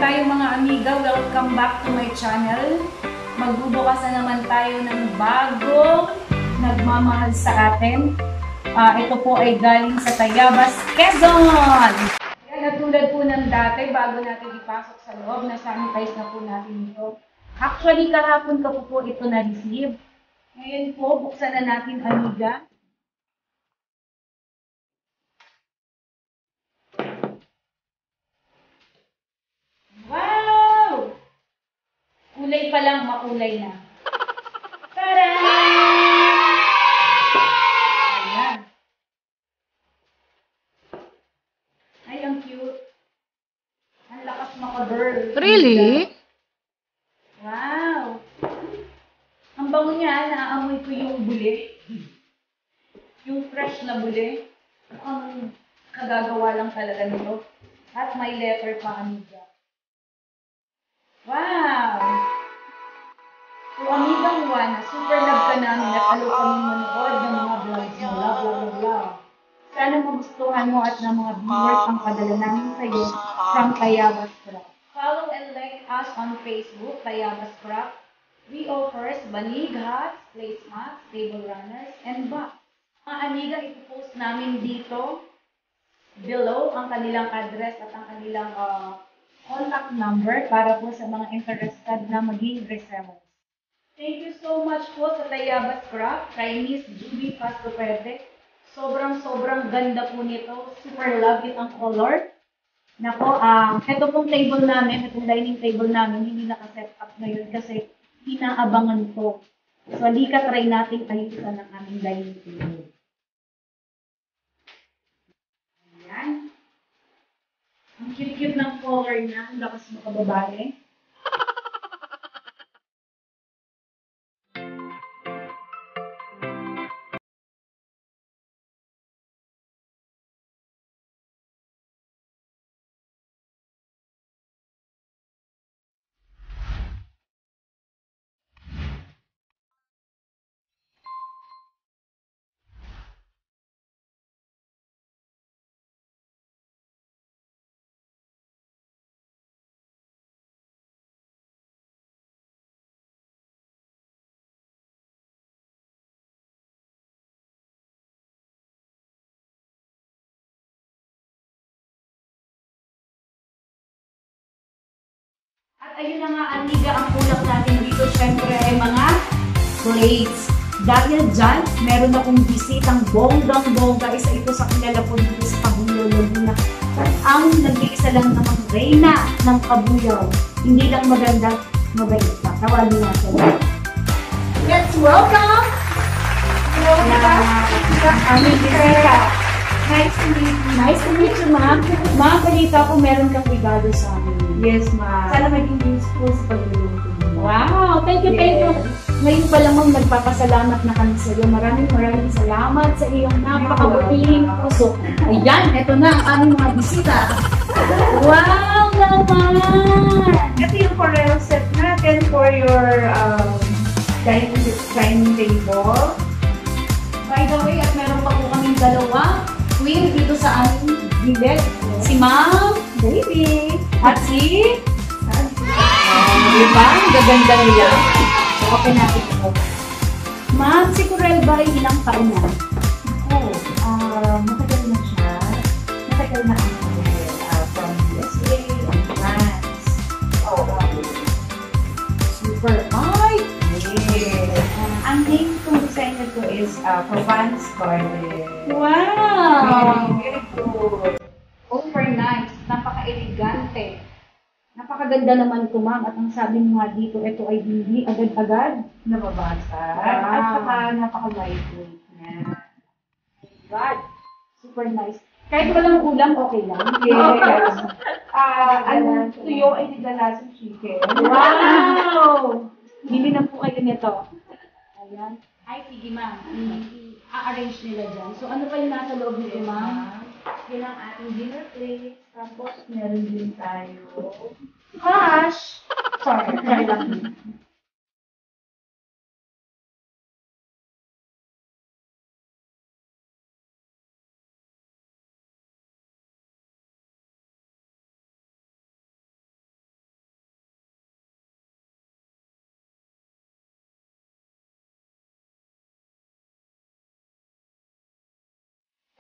tayo mga amiga, welcome back to my channel. Magbubukas na naman tayo ng bagong nagmamahal sa atin. Ito po ay galing sa Tayabas, Quezon! Katulad po ng dati, bago natin ipasok sa loob, na-sanitize na po natin ito. Actually, kahapon ko po ito na-receive. Ngayon po, buksan na natin, amiga. Wow! Kulay pa lang, makulay na. Tara! Ayan. Ay, ang cute. Ang lakas maka-girl. Really? Wow! Ang bango niya, naaamoy ko yung buli. Yung fresh na buli. Ang kagagawa lang talaga nito. At may letter pa, amiga. Wow! So, amigang Juana, super love ka namin at alo kami manood ng mga vlogs mo. Love, love, love, love. Sana magustuhan mo at ng mga viewers ang padala namin sa iyo from Tayabas Craft. Follow and like us on Facebook, Tayabas Craft. We offers banig hats, placemats, table runners, and box. Mga amiga, ipopost namin dito below ang kanilang address at ang kanilang contact number para po sa mga interested na maging resellers. Thank you so much po sa Tayabas Craft, kay Miss Judy Pastopete. Sobrang ganda po nito. Super love it ang color. Nako, ito pong table namin, itong dining table namin, hindi naka-set up ngayon kasi inaabangan ko. So, halika try natin ayusan ng aming dining table. Ayan. Ang cute-cute ng color niya, ang lakas makababae. At ayun na nga, amiga, ang kulang natin dito, syempre ay mga plates. Dahil dyan, meron akong bisitang bonggang-bongga. Isa ito sa kilala po dito sa Cabuyao, Laguna. At ang nag-iisa lang namang reyna ng Cabuyao. Hindi lang maganda, mabait pa. Tawagin natin. Let's welcome! Aming bisita. Nice to meet you. Nice to meet you, ma'am. Ma'am, balita ko meron kang regalo sa amin. Yes, ma'am. Sana maging useful sa pagluluto mo. Wow! Thank you, thank you. Ngayon pa lamang nagpapasalamat na kami sa iyo. Maraming salamat sa iyong napakabutiling puso. Ayan, eto na ang aming mga bisita. Wow naman! Ito yung Corel set natin for your dining table. By the way, at meron pa po kaming dalawa queen dito sa aming bilet. Si Ma'am, baby, at si... Diba? Ang gaganda nila. So, open natin ito. Ma'am, si Corel ba ay ilang taon na? Ako, matagal na siya. Matagal na ako from USA and France. Super. Ay! Yes. Ang name kong designer ko is Provence Garden. Wow! Very good. Super nice. Napaka-elegante. Napakaganda naman ito, ma'am. At ang sabi mo nga dito, ito ay hindi agad-agad Nababasa. Wow. At saka napaka-lightweight niya. God. Super nice. Kahit walang ulam, okay lang. Yes. Ang tuyo ay nilalasang chicken. Wow! Bili na po kayo nito. Ayan. Ay, sige ma'am. I-arrange nila dyan. So, ano pa yung nasa loob nito, ma'am? Yan ang ating dinner plate. Tapos, meron din tayo hash. Sorry lang.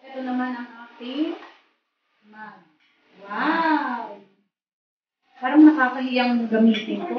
Ito naman ang aking mug. Wow! Parang nakakahiyang gamitin ko.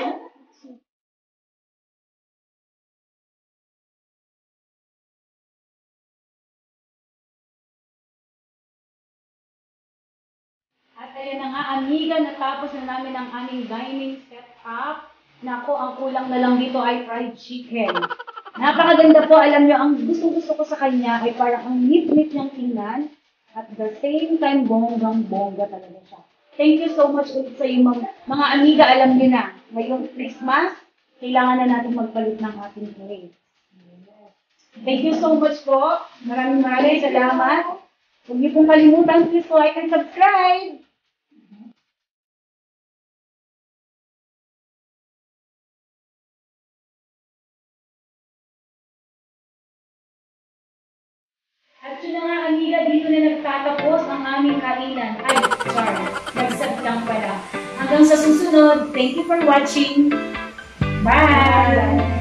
At ayan na nga, amiga, natapos na namin ang aming dining setup. Nako, ang kulang na lang dito ay fried chicken. Napakaganda po, alam nyo, ang gusto ko sa kanya ay parang ang neat-neat niyang tingnan. At the same time, bonggang-bongga talaga siya. Thank you so much ulit sa iyo, mga amiga, alam nyo na, ngayong Christmas, kailangan na natin magpalit ng ating plate. Thank you so much po. Maraming salamat. Huwag niyo pong kalimutan, please like and subscribe. At yun na nga, amiga, dito na nagtatapos ang aming kainan. Ay, sorry, nagsat lang pala. Hanggang sa susunod, thank you for watching. Bye!